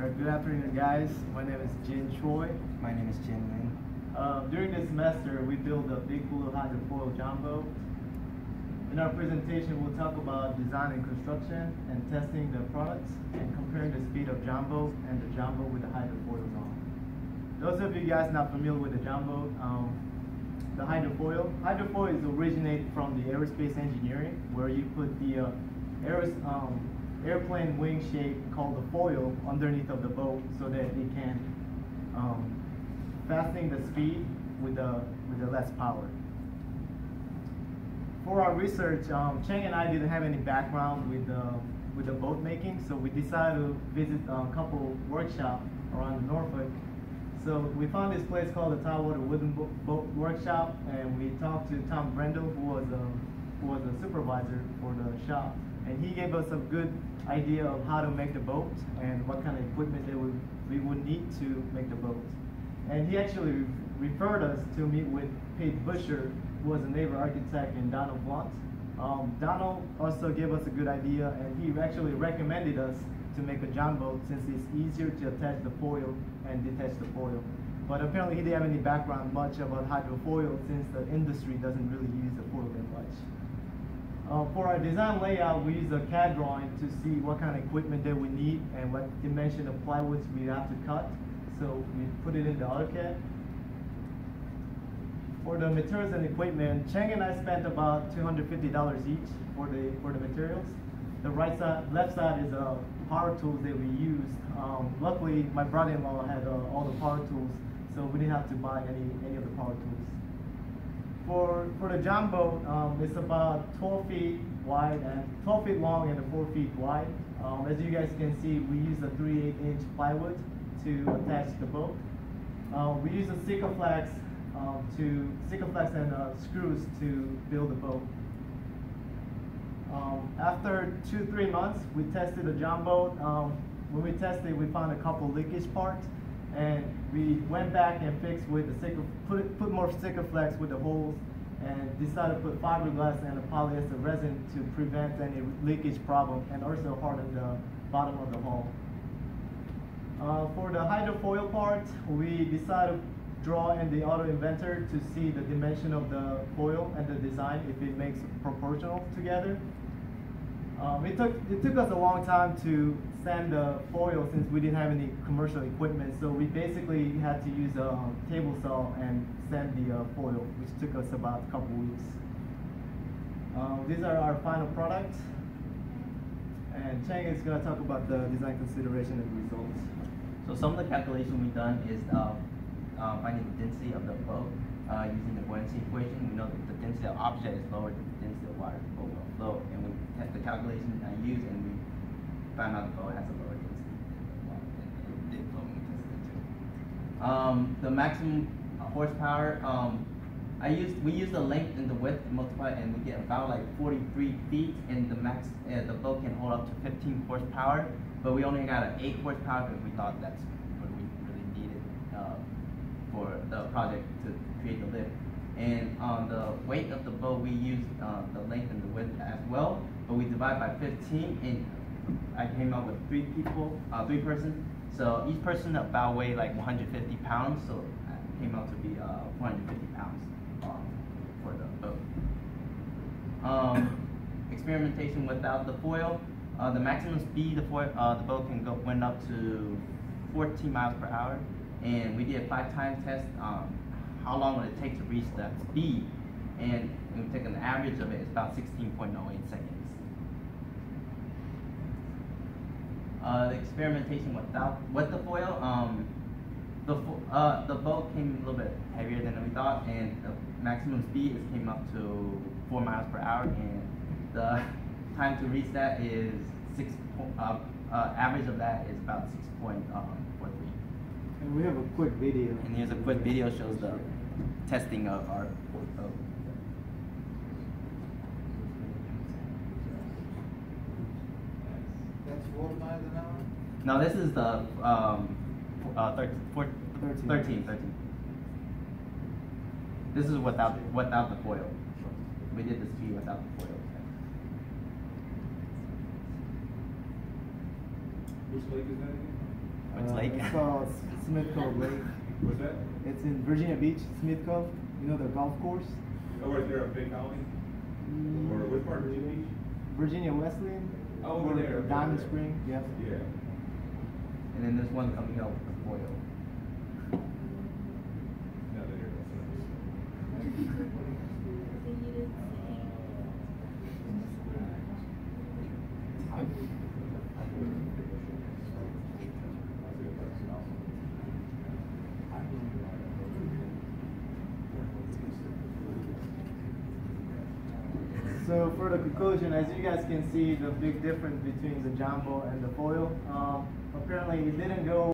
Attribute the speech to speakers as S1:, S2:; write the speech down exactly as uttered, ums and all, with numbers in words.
S1: Alright, good afternoon guys. My name is Jin Choi.
S2: My name is Jin Lin.
S1: Uh, during this semester, we built a big blue hydrofoil jumbo. In our presentation, we'll talk about design and construction and testing the products and comparing the speed of jumbo and the jumbo with the hydrofoils on. Those of you guys not familiar with the jumbo, um, the hydrofoil, hydrofoil is originated from the aerospace engineering, where you put the uh, aeros, um, airplane wing shape called the foil underneath of the boat so that it can um, fasten the speed with the with the less power. For our research, um, Cheng and I didn't have any background with the with the boat making, so we decided to visit a couple workshops around Norfolk. So we found this place called the Tidewater Wooden Bo Boat Workshop, and we talked to Tom Brendel, who was a who was a supervisor for the shop, and he gave us a good idea of how to make the boat and what kind of equipment they would we would need to make the boat. And he actually re referred us to meet with Pete Busher, who was a naval architect in Donald Blunt. Um, Donald also gave us a good idea, and he actually recommended us to make a jumbo since it's easier to attach the foil and detach the foil. But apparently he didn't have any background much about hydrofoil since the industry doesn't really use the foil that much. Uh, for our design layout, we use a C A D drawing to see what kind of equipment that we need and what dimension of plywoods we have to cut. So we put it in the AutoCAD. For the materials and equipment, Cheng and I spent about two hundred fifty dollars each for the for the materials. The right side, left side is uh, power tools that we used. Um, luckily, my brother-in-law had uh, all the power tools, so we didn't have to buy any any of the power tools. For for the jumbo, um, it's about twelve feet wide and twelve feet long and four feet wide. Um, as you guys can see, we use a three eighths inch plywood to attach the boat. Uh, we use a Sikaflex um, to Sikaflex and uh, screws to build the boat. Um, after two three months, we tested the jumbo. Um, when we tested, we found a couple leakage parts, and we went back and fixed with the Sikaf, put it, put more Sikaflex with the holes, and decided to put fiberglass and a polyester resin to prevent any leakage problem, and also harden the bottom of the hull. Uh, for the hydrofoil part, we decided to draw in the Auto Inventor to see the dimension of the foil and the design, if it makes proportional together. Um, it took it took us a long time to sand the foil since we didn't have any commercial equipment, so we basically had to use a table saw and sand the uh, foil, which took us about a couple weeks. Um, these are our final products, and Cheng is going to talk about the design consideration and results.
S2: So some of the calculation we've done is uh, uh, finding the density of the boat uh, using the buoyancy equation. We know that the density of object is lower than the density of water, the boat will flow, and we test the calculation I used, and we found out the boat has a lower density than water, and it did flow when we tested it too. Um, the maximum horsepower, um, I used we used the length and the width to multiply, and we get about like forty-three feet, and the max uh, the boat can hold up to fifteen horsepower. But we only got an eight horsepower because we thought that's what we really needed uh, for the project to create the lift. And on the weight of the boat, we used uh, the length and the width as well, but we divide by fifteen, and I came up with three people, uh, three persons. So each person about weigh like one hundred fifty pounds, so it came out to be uh, one hundred fifty pounds um, for the boat. Um, experimentation without the foil. Uh, the maximum speed the, foil, uh, the boat can go went up to fourteen miles per hour, and we did a five time test. Um, how long would it take to reach that speed? And we took an average of it, it's about sixteen point zero eight seconds. Uh, the experimentation without with the foil, um, the uh, the boat came a little bit heavier than we thought, and the maximum speed is came up to four miles per hour, and the time to reach that is six. Uh, uh, average of that is about six point four three.
S1: And we have a quick video.
S2: And here's a quick video shows the testing of our boat.
S3: That's four miles an hour?
S2: No, this is the um, uh, thirteen, four,
S1: thirteen.
S2: thirteen, thirteen. This is without without the foil. We did the speed without the foil.
S3: Which lake is that again?
S2: Which
S1: Uh,
S2: lake?
S1: It's called Smith Cove Lake.
S3: What's that?
S1: It's in Virginia Beach, Smith Cove. You know the golf course?
S3: Oh, is there a big colony?
S1: Mm,
S3: Or which part of Virginia Beach?
S1: Virginia Wesleyan.
S3: Oh, over
S1: or
S3: there, okay,
S1: Diamond
S3: okay.
S1: Spring. Yep.
S3: Yeah.
S2: And then there's one coming out with the foil.
S3: No, there
S1: So for the conclusion, as you guys can see, the big difference between the jumbo and the foil, um, apparently it didn't go